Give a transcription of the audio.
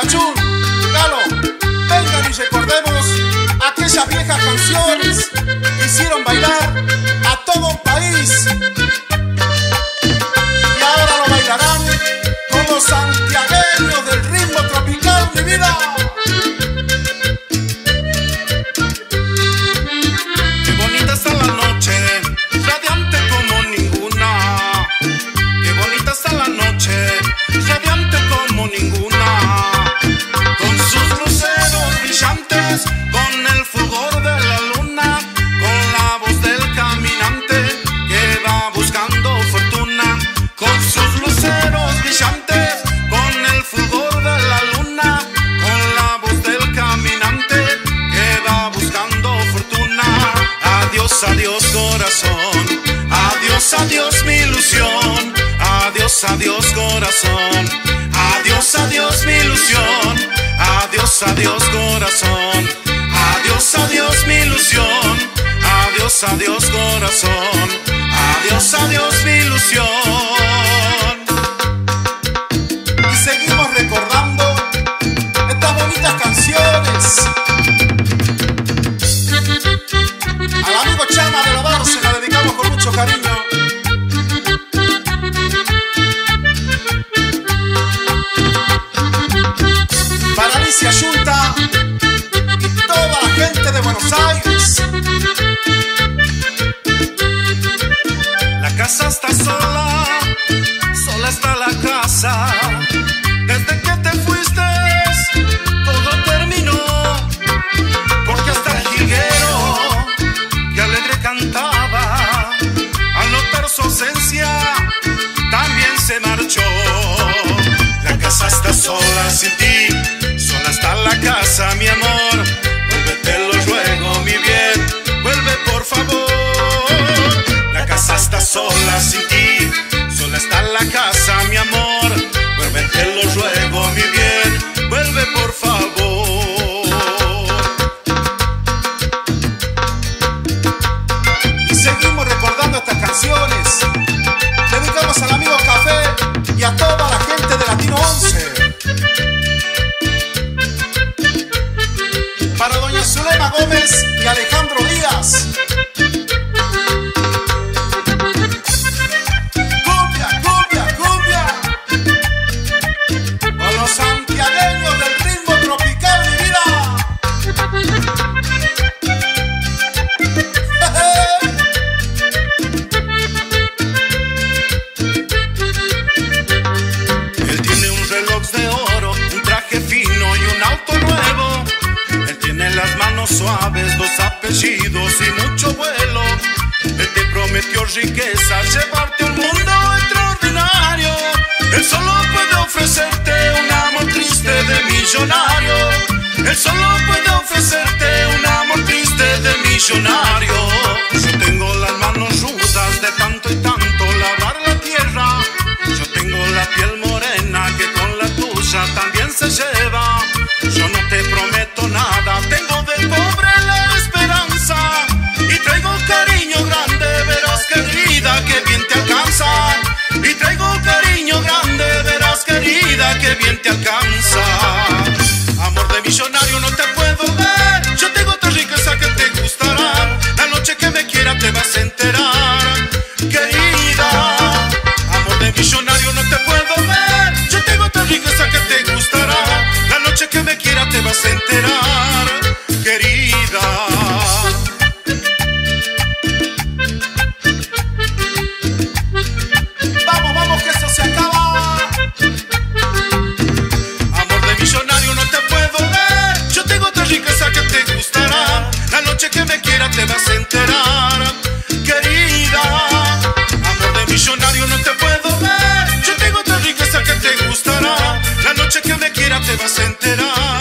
Cachún, Galo, vengan y recordemos aquellas viejas canciones que hicieron bailar a todo un país. Y ahora lo bailarán con los santiagueños del ritmo tropical, mi vida. Qué bonita está la noche, radiante como ninguna. Qué bonita está la noche, radiante como ninguna. Con sus luceros brillantes, con el fulgor de la luna, con la voz del caminante que va buscando fortuna. Con sus luceros brillantes, con el fulgor de la luna, con la voz del caminante que va buscando fortuna. Adiós, adiós corazón, adiós, adiós mi ilusión. Adiós, adiós corazón, adiós, adiós mi ilusión. Adiós, adiós corazón, adiós, adiós mi ilusión. Adiós, adiós corazón, adiós, adiós mi ilusión. Y seguimos recordando estas bonitas canciones. Al amigo Chama de la Bar se la dedicamos con mucho cariño. Para Alicia Yunta y toda la gente de Buenos Aires. La casa está sola, sola está la casa. Desde que te fuiste, todo terminó. Porque hasta el jilguero, que alegre cantaba, al notar su ausencia, también se marchó. La casa está sola sin ti, sola está la casa, mi amor. Vuelve, te lo ruego, mi bien, vuelve por favor. La casa está sola sin ti, sola está la casa, mi amor. Vuelve, te lo ruego, mi bien, vuelve por favor. Y seguimos recordando estas canciones. Dedicamos al amigo Café y a toda la gente de Latino 11. Para doña Zulema Gómez y Alejandro Díaz. Cumbia, cumbia, cumbia. Con los santiagueños del ritmo tropical, mi vida. Él tiene un reloj de oro, un traje fino y un auto nuevo. Él tiene las manos suaves, dos apellidos y mucho vuelo. Él te prometió riqueza, llevarte a un mundo extraordinario. Él solo puede ofrecerte un amor triste de millonario. Él solo puede ofrecerte un amor triste de millonario. Yo tengo las manos rudas de tanto y tanto labrar la tierra. Yo tengo la piel morena que con la tuya también se lleva. Yo no te prometo nada, tengo de pobre la esperanza. Y traigo cariño grande, verás querida que bien te alcanza. Y traigo cariño grande, verás querida que bien te alcanza. Amor de millonario no te puedo ver, yo tengo otra riqueza que te gustará. La noche que me quiera te vas a enterar, querida. Amor de millonario no te puedo ver, yo tengo otra riqueza que te gustará. La noche que me quiera te vas a enterar, querida. Vamos, vamos, que eso se acaba. Amor de millonario no te puedo ver, yo tengo otra riqueza que te gustará. La noche que me quiera te vas a enterar, querida. Amor de millonario no te puedo ver, yo tengo otra riqueza que te gustará. La noche que me quiera te vas a enterar.